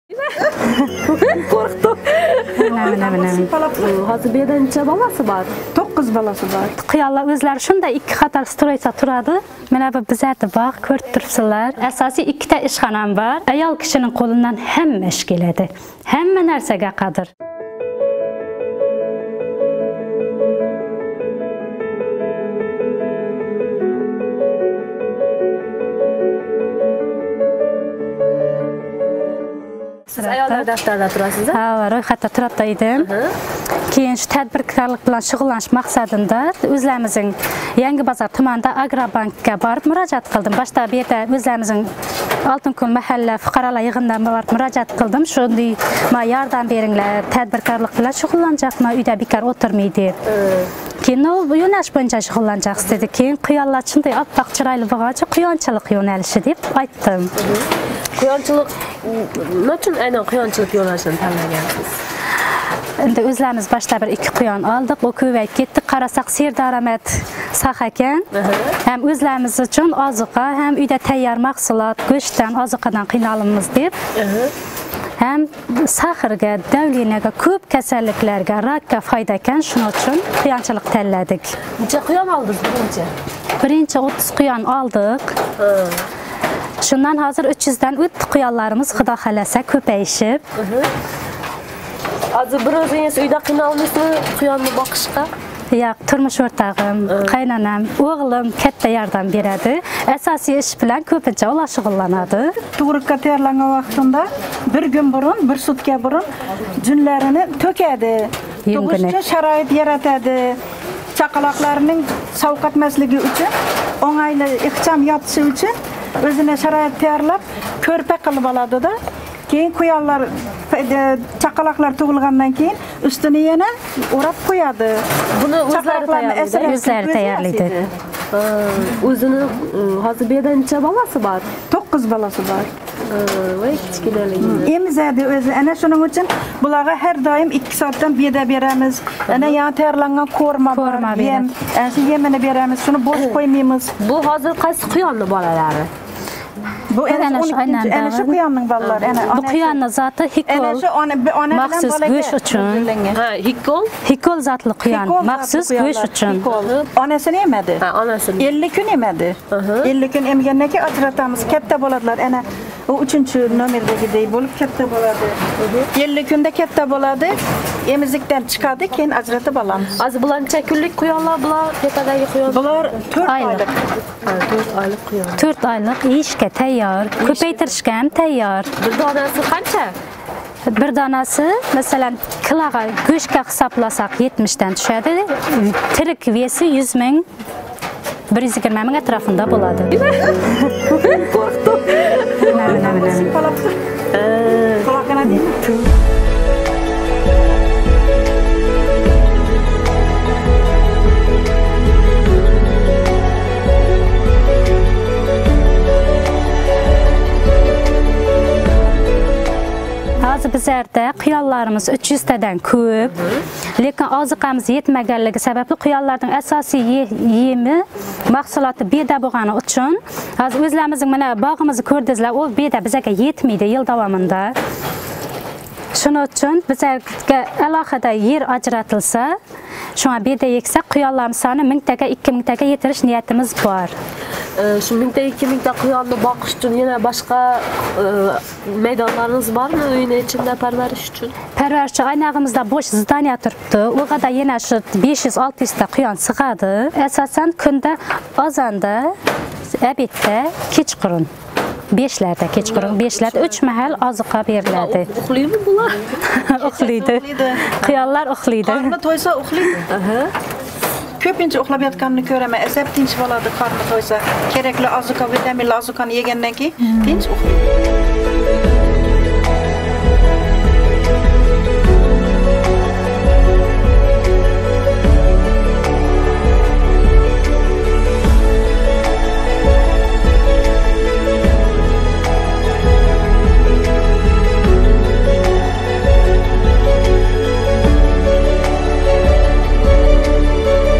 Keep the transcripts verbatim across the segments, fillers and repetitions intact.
Qo'rqdim. Mana mana mana. Hozir bu yerda necha bolasi bor? to'qqiz bolasi bor. Quyonlar o'zlari shunday ikki qator stroysa turadi. Mana bu bizlarda bog' ko'rib turibsizlar. Asosiy ikkita ishxonam bor. Ayol kishining qo'lidan hamma ish keladi. Hamma narsaga qodir. Siz ayollar daftarida turasiz? Ha, ro'yxatda turibdi edim. Keyin shu tadbirkorlik bilan shug'ullanish maqsadida o'zlarimizning Yangi bozor tumanida Agrobankka borib murojaat qildim. Boshda bu yerda o'zlarimizning Oltinko'l mahalla fuqarolar yig'inidan borib murojaat qildim. Shunday ma yordam beringlar, tadbirkorlik bilan shug'ullanjaqman, uyda bekor o'tirmaydi. Keyin bu yo'nalish bo'yicha shug'ullanjaqsiz dedi. Keyin quyonlar shunday oppoq chiroyli bo'lgancha quyonchilik yo'nalishi deb aytdim. Quyonchilik nima uchun aynan quyonchilik yo'nalishini tanlagansiz? Endi o'zlarimiz boshda bir ikki quyon oldik, u ko'payib ketdi. Qarasak serdaromad soha ekan. Ham o'zlarimiz uchun ozuqa, ham uyda tayyor mahsulot, go'shtdan, ozuqadan qiynalamiz deb. Ham sahrga, davlinaga, ko'p kasalliklarga, rakka foyda ekan, shuning uchun quyonchilik tanladik. Necha quyon oldingiz birinchi? Birinchi o'ttiz quyon oldik. Shundan hozir uch yuz dan o'tdi quyonlarimiz, xudo xolasa ko'payishib. Hozir bir o'zingiz uyda qiynalmaysizmi quyonni boqishga? Yo'q, turmush o'rtog'im, qaynonam, o'g'lim katta yordam beradi. Asosiy ish bilan ko'pincha ular shug'ullanadi. Tug'ruqqa tayyorlangan vaqtida bir kun burun, bir sutka burun junlarini to'kadi. Tug'ish uchun sharoit yaratadi. Chaqaloqlarning sovqatmasligi uchun, o'ng'ayli ixcham yotishi uchun o'zini sharoit tayyorlab, ko'rpa qilib oladi-da. Keyin quyonlar chaqaloqlar tug'ilgandan keyin ustini yana o'rab qo'yadi. Buni o'zlari tayyorlaydi. O'zini hozir bu yerda necha bolasi bor? to'qqiz bolasi bor. Voy kichkinaligi. Emizadi o'zi. Ana shuning uchun bularga har doim ikki soatdan beda beramiz. Ana yana tayyorlangan ko'rma bor, yem, ana shu yemini beramiz. Shuni bo'sh qo'ymaymiz. Bu hozir qaysi quyonni bolalari? Bu ana shu ana shu quyonning bolalari. Ana bu quyonni zoti hikol. Ana shu ona ona maxsus go'sht uchun. Ha, hikol? Hikol zotli quyon, maxsus go'sht uchun. Onasini emadi. Ha, onasini. ellik kun emadi. ellik kun emgandan keyin ajratamiz. Katta bo'ladilar. Ana u uchinchi nomerdagidek bo'lib katta bo'ladi. ellik kunda katta bo'ladi. Emizlikdan chiqadi, keyin ajratib olamiz. Hozir bular necha kunlik quyonlar bular? Ketadagi quyon. Bular to'rt oylik. to'rt oylik quyon. to'rt oylik ishga tayyor, ko'paytirishga ham tayyor. Bir donasi qancha? Bir donasi, masalan, kiloga go'shtga hisoblasak yetmish dan tushadi. Tirik vesi yuz ming, bir yuz yigirma ming atrofida bo'ladi. Qo'rqdim. Mana mana mana. Quloqina deymi? Hozir bizlarda quyonlarimiz uch yuz tadan ko'p, lekin oziqamiz yetmaganligi sababli quyonlarning asosiy yemi mahsuloti beda bo'lgani uchun hozir o'zlarimizning mana bog'imizni ko'rdingizlar, u beda bizga yetmaydi yil davomida. Shuning uchun bizga alohida yer ajratilsa, shunga beda yeksak quyonlarimiz soni ming taga, ikki ming taga yetirish niyatimiz bor. Shu mingta ikki mingta quyonni boqish uchun yana boshqa maydonlarimiz bormi uyning ichida parvarish uchun? Parvarish uchun aynog'imizda bo'sh zdaniya turibdi. U yerda yana shu besh yuz olti yuz ta quyon sig'adi. Asosan kunda ozonda, obedda, kechqurun beshlarda, kechqurun beshlarda uch mahal ozuqa beriladi. Uxlaymi bular? Uxlaydi. Quyonlar uxlaydi. Qorni to'ysa uxlaydi. Ko'pincha uxlab yotganini ko'raman. Asab tinch bo'ladi qorni to'ysa. Kerakli ozuqa, vitaminli ozuqani yegandan keyin tinch uxlaydi.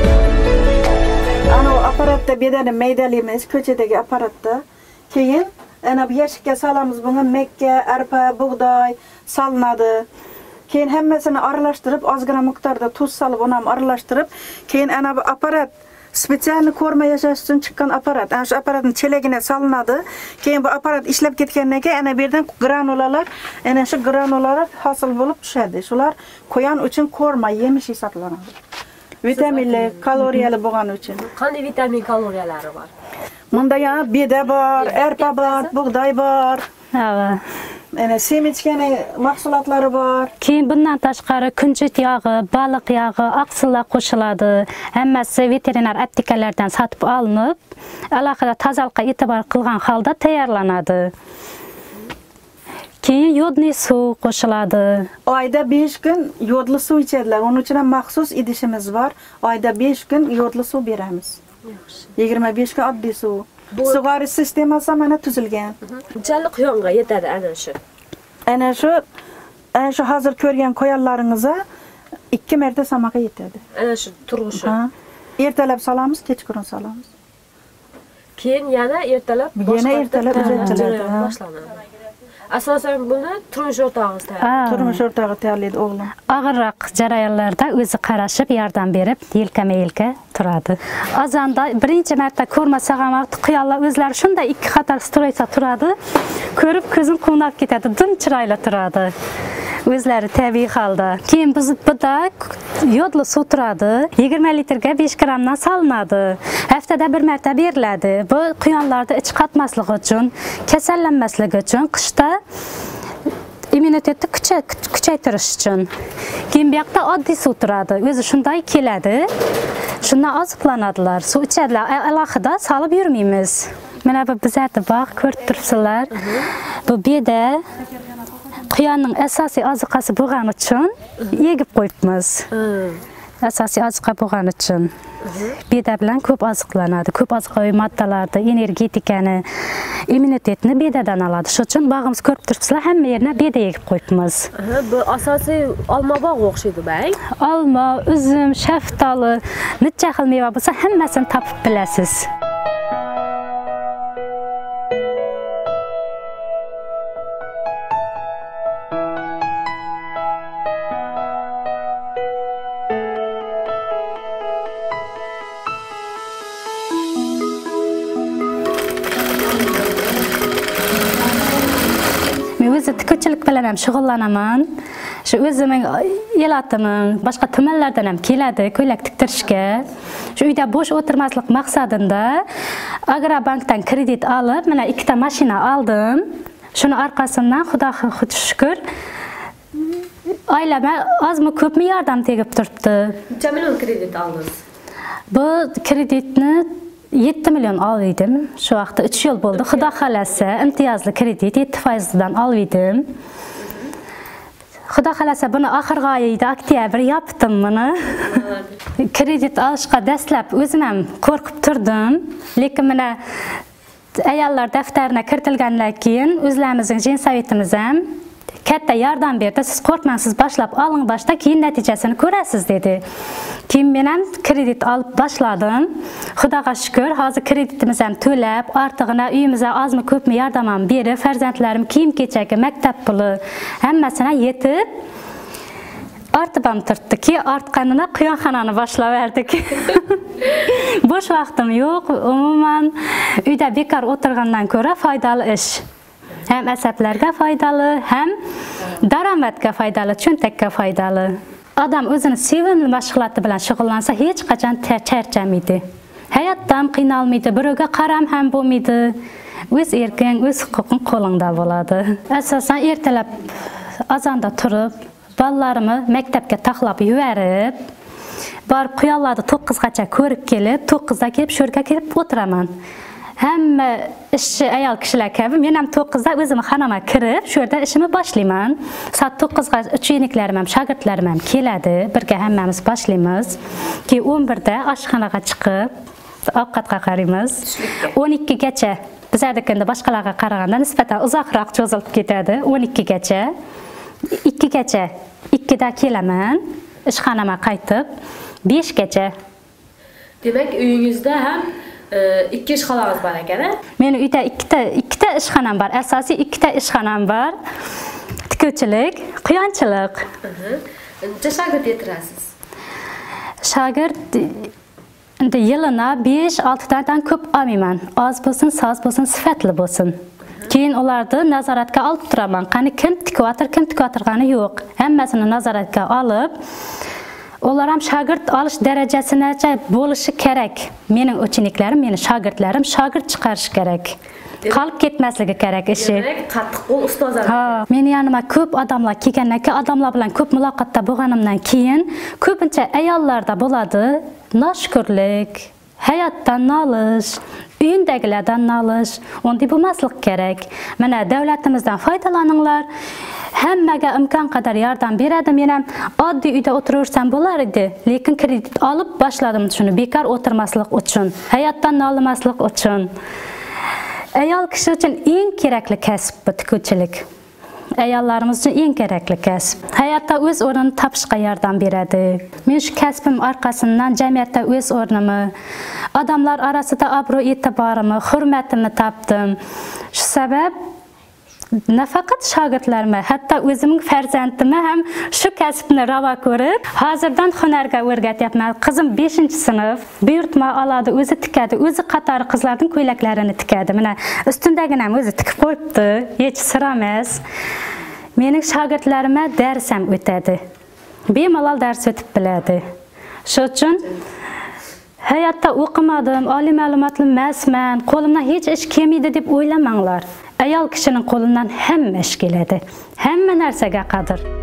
Bedani maydalaymiz ko'chadagi apparatda. Keyin ana bu yashikka salamiz, bunga mekka, arpa, buğday salınadi. Keyin hammasini aralashtirib, ozgina miqdorda tuz solib, uni ham aralashtirib, keyin ana bu apparat spetsialni ko'rma yashash uchun chiqqan apparat. Ana shu apparatning chelagina solinadi. Keyin bu apparat ishlab ketgandan keyin ana bu yerdan granulalar, ana shu granulalar hosil bo'lib tushadi. Shular qo'yan uchun ko'rma yemish hisoblanadi. Vitaminli, kaloriyali bo'lgani uchun. Qanday vitamin kaloriyalari bor? Bunda yana beda bor, arpa bor, buğday bor. Ha. Ana semichkani mahsulotlari bor. Keyin bundan tashqari kunjut yog'i, baliq yog'i, oqsillar qo'shiladi. Hammasi veterinar aptekalardan sotib olinib, alohida tozalikqa e'tibor qilgan holda tayyorlanadi. Keyin yodli suv qo'shiladi. Oyda besh kun yodli suv ichadilar. Uning uchun ham maxsus idishimiz bor. Oyda besh kun yodli suv beramiz. yigirma besh kun oddiy suv. Sug'orish sistemasi mana tuzilgan. Qancha quyonga yetadi ana shu? Ana shu ana shu hozir ko'rgan qo'yanlaringizga ikki marta samaga yetadi. Ana shu turg'ishi. Ha. Ertalab solamiz, kechqurun solamiz. Keyin yana ertalab yana ertalab uzatiladi. Boshlanadi. Asosan buni turmush o'rtog'ingiz tayyorlaydi. Turmush o'rtog'i tayyorlaydi o'g'lim. Og'irroq jarayonlarda o'zi qarashib, yordam berib, yelkama-yelka turadi. Azonda birinchi marta ko'rmasagan vaqt quyonlar o'zlari shunday ikki qator stroysa turadi. Ko'rib ko'zim quvnab ketadi, dim chiroyli turadi. O'zlari tabiiy holda. Keyin biz buda yodli suv turadi. yigirma litrga besh grammdan solinadi. Haftada bir marta beriladi. Bu quyonlarda ich qatmasligi uchun, kasallanmasligi uchun, qishda immunitetni kuchaytirish uchun. Keyin bu yoqda oddiy suv turadi. O'zi shunday keladi. Shundan oziqlanadilar. Suv ichadilar. Alohida solib yurmaymiz. Mana bu bizatni bog' ko'rib turibsizlar. Bu beda quyonning asosiy oziqasi bo'lgani uchun yegib qo'yibmiz. Asosiy oziqa bo'lgani uchun. Beda bilan ko'p oziqlanadi. Ko'p oziqaviy moddalarni, energetikani, immunitetni bedadan oladi. Shuning uchun bog'imiz ko'rib turibsizlar, hamma yerni beda yegib qo'yibmiz. Bu asosiy olma bog'i o'xshaydi bang. Olma, uzum, shaftoli, necha xil meva bo'lsa hammasini topib bilasiz. O'zi tikuvchilik bilan ham shug'ullanaman. Shu o'zimning elatimim, boshqa tumanlardan ham keladi ko'ylak tiktirishga. Shu uyda bo'sh o'tirmaslik maqsadida Agrobankdan kredit olib, mana ikkita mashina oldim. Shuni orqasidan Xudoga shukr, oilama ozmi ko'pmi yordam tegib turibdi. Necha million kredit oldingiz? Bu kreditni yetti million oldim. Shu vaqtda uch yil bo'ldi. Xudo xolasa imtiyozli kredit yetti foizdan oldim. Xudo xolasa buni oxirgi oyda oktyabr yopdim buni. Kredit olishga dastlab o'zim ham qo'rqib turdim, lekin mana ayollar daftarına kiritilgandan keyin o'zlarimizning jinsovetimiz ham katta yordam berdi. Siz qo'rqmang, siz boshlab oling, boshda keyin natijasini ko'rasiz dedi. Keyin men ham kredit olib boshladim. Xudoga shukr, hozir kreditimiz ham to'lab, ortig'ini uyimizga ozmi ko'pmi yordam ham berib, farzandlarim kiyim-kechagi, maktab puli hammasini yetib ortib ham turibdi. Ortganini quyonxonani boshlaverdik. Bo'sh vaqtim yo'q, umuman uyda bekor o'tirgandan ko'ra foydali ish. Hem asablarga foydali, hem daromadga foydali, cho'ntakka foydali. Odam o'zini sevimli mashg'uloti bilan shug'ullansa, hech qachon charchamaydi. Hayotdan qiynalmaydi, birovga qaram ham bo'lmaydi. O'z erking, o'z huquqing qo'lingda bo'ladi. Asosan ertalab azonda turib, bolalarimni maktabga taxlab yuborib, borib quyonlarni to'qqizgacha ko'rib kelib, to'qqizda kelib shu yerga kelib o'tiraman. Hamma ishchi ayol kishilar kabi men ham to'qqizda o'zim xonama kirib, shu yerda ishimni boshlayman. Soat to'qqizga ucheniklarim ham, shogirdlarim ham keladi, birga hammamiz boshlaymiz. Keyin o'n birda oshxonaga chiqib, ovqatga qaraymiz. o'n ikkigacha bizlarnikida boshqalarga qaraganda nisbatan uzoqroq cho'zilib ketadi. o'n ikkigacha, ikkigacha, ikkida kelaman, ishxonama qaytib, beshgacha. Demak, uyingizda ham ikki ishxonamiz bor ekan. Meni uyda ikkita ikkita ishxonam bor. Asosiy ikkita ishxonam bor. Tikuvchilik, quyonchilik. Necha shogird yetirasiz? Shogird endi yilina besh olti tadan ko'p olmayman. Oz bo'lsin, soz bo'lsin, sifatli bo'lsin. Keyin ularni nazoratga olib turaman. Qani kim tikvator, kim tikvatorgani yo'q. Hammasini nazoratga olib, ular ham shogird olish darajasinacha bo'lishi kerak. Mening ucheniklarim, meni shogirdlarim shogird chiqarish kerak. Qolib ketmasligi kerak ishi. Demak, qattiq qo'l ustozlar. Ha, meni yanıma ko'p odamlar kelgandan keyin, odamlar bilan ko'p muloqotda bo'lganimdan keyin, ko'pincha ayollarda bo'ladi noshukrlik, hayotdan nolish, uyindagilardan nolish, unday bo'lmaslik kerak. Mana davlatimizdan foydalaninglar. Hammaga imkon qadar yordam beradi. Men ham oddiy uyda o'tiraversam bo'lar edi, lekin kredit olib boshladim shuni bekor o'tirmaslik uchun, hayotdan nolimaslik uchun. Ayol kishi uchun eng kerakli kasb bu tikuvchilik. Ayollarimiz uchun eng kerakli kasb. Hayotda o'z o'rnini topishga yordam beradi. Men shu kasbim orqasidan jamiyatda o'z o'rnimni, odamlar orasida obro' e'tiborimni, hurmatimni topdim. Shu sabab nafaqat shogirdlarim, hatto o'zimning farzandimni ham shu kasbni ravo ko'rib, hozirdan hunarga o'rgatyapman. Qizim beshinchi sinf, buyurtma oladi, o'zi tikadi, o'zi qatori qizlarning ko'ylaklarini tikadi. Mana ustundagini ham o'zi tikib qo'yibdi, hech sir emas. Mening shogirdlarimga dars ham o'tadi. Bemalol dars o'tib biladi. Shu uchun hayotda o'qimadim, oliy ma'lumotli emasman, qo'limdan hech ish kelmaydi deb o'ylamanglar. Ayol kishining qo'lidan hamma ish keladi. Hamma narsaga qodir.